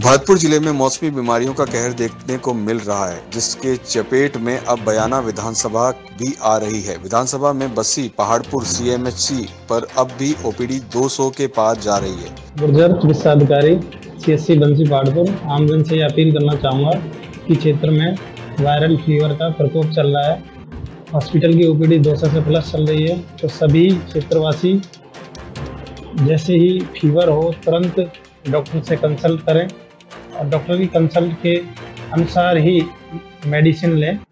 भरतपुर जिले में मौसमी बीमारियों का कहर देखने को मिल रहा है, जिसके चपेट में अब बयाना विधानसभा भी आ रही है। विधानसभा में बसी पहाड़पुर सीएमएचसी पर अब भी ओपीडी 200 के पार जा रही है। गुर्जर चिकित्सा अधिकारी सीएचसी बंसी पहाड़पुर आमजन से अपील करना चाहूँगा कि क्षेत्र में वायरल फीवर का प्रकोप चल रहा है। हॉस्पिटल की ओपीडी 200 से प्लस चल रही है, तो सभी क्षेत्रवासी जैसे ही फीवर हो तुरंत डॉक्टर से कंसल्ट करें और डॉक्टर की कंसल्ट के अनुसार ही मेडिसिन लें।